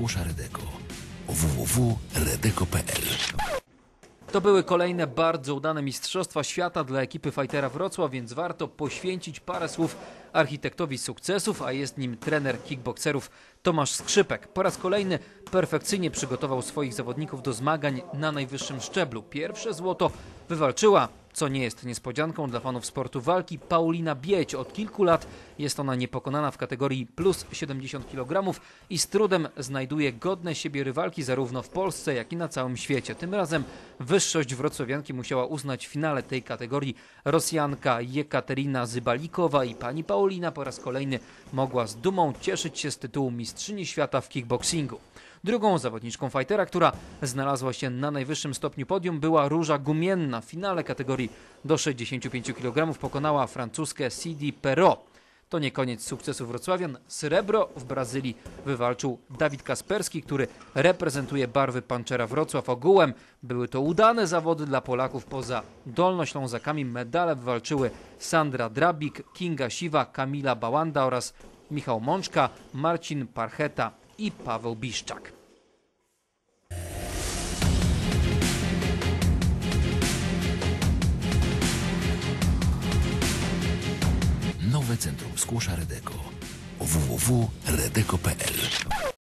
Skłosza Redeko. www.redeko.pl. To były kolejne bardzo udane Mistrzostwa Świata dla ekipy fightera Wrocław, więc warto poświęcić parę słów architektowi sukcesów, a jest nim trener kickbokserów Tomasz Skrzypek. Po raz kolejny perfekcyjnie przygotował swoich zawodników do zmagań na najwyższym szczeblu. Pierwsze złoto wywalczyła, co nie jest niespodzianką dla fanów sportu walki, Paulina Bieć. Od kilku lat jest ona niepokonana w kategorii plus 70 kg i z trudem znajduje godne siebie rywalki zarówno w Polsce, jak i na całym świecie. Tym razem wyższość wrocławianki musiała uznać w finale tej kategorii Rosjanka Jekaterina Zybalikowa i pani Paulina po raz kolejny mogła z dumą cieszyć się z tytułu mistrzyni świata w kickboxingu. Drugą zawodniczką fightera, która znalazła się na najwyższym stopniu podium, była Róża Gumienna. W finale kategorii do 65 kg pokonała francuskę Sidi Perrault. To nie koniec sukcesu wrocławian. Srebro w Brazylii wywalczył Dawid Kasperski, który reprezentuje barwy Panczera Wrocław. Ogółem były to udane zawody dla Polaków. Poza Dolnoślązakami medale wywalczyły Sandra Drabik, Kinga Siwa, Kamila Bałanda oraz Michał Mączka, Marcin Parcheta i Paweł Biszczak. Nowe Centrum Skłosza Redeko. www.redeko.pl.